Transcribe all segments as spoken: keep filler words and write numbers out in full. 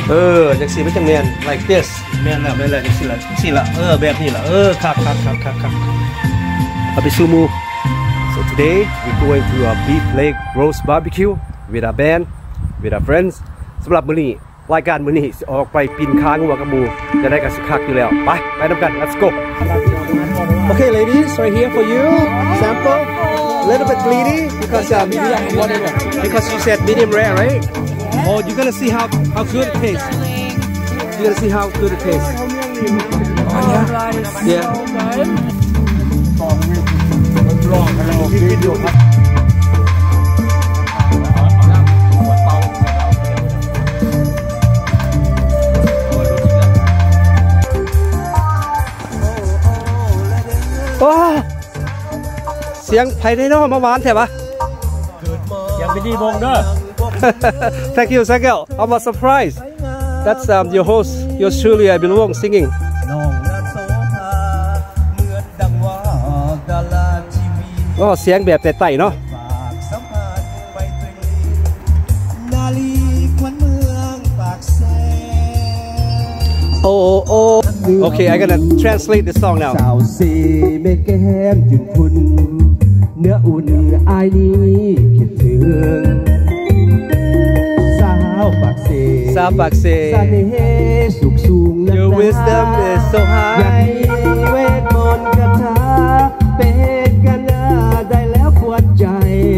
เออจังสีมันจะแมน like this แมนแล้วแมนแล้วจังสีละจังสีละเออแบบนี้ละเออคักคักคักคักคักเอาไปซูมู so today we going to a beef leg roast barbecue with our band with our friends สำหรับมื้อนี้รายการมื้อนี้ออกไปปีนค้างหัวกระมูจะได้กันสุดคักอยู่แล้วไปไปนำกัน let's go okay ladies right here for you sample a little bit greedy because um, because you said medium rare right oh you're gonna see how how good it tastes you're gonna see how good it tastes oh, yeah yeahว้าเสียงไผ่ไดโน่มาหวานแถบปะยังไม่ดีวงเด้อ Thank you thank you I'm a surprise That's um, your host yours truly I belong singing ก็เสียงแบบแต่ไต่เนาะโอ้โอ้ Okay I'm gonna translate this song now สาวสีเมแก้มจุนพุนเนื้ออุ่นอายนี้คิดถึงสาวปากเซสาวปากเซสาเนสุขสูง Your wisdom is so high เวทมนต์คาถาเป็นกันนาได้แล้วควรใจ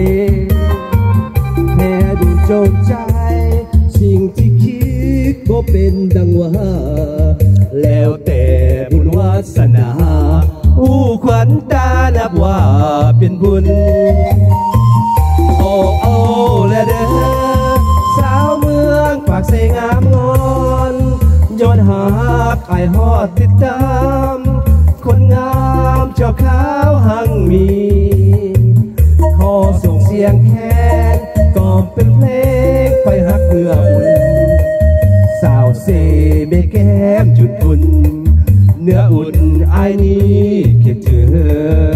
แค่ดูโจมใจสิ่งที่คิดบ่เป็นดังว่าแล้วแต่บุญวาสนาอู้ขวัญตานับว่าเป็นบุญโอ้โอ้และเด้อสาวเมืองปากเสงามงอนย้อนหาไก่ฮอดติดตามคนงามเจ้าขาวหังมีขอส่งเสียงแค้นก่อเป็นเพลงไปหักเมื่ออุ่นสาวเซเบแก้มจุดอุ่นเนื้ออุ่นอายนี้คิดถึง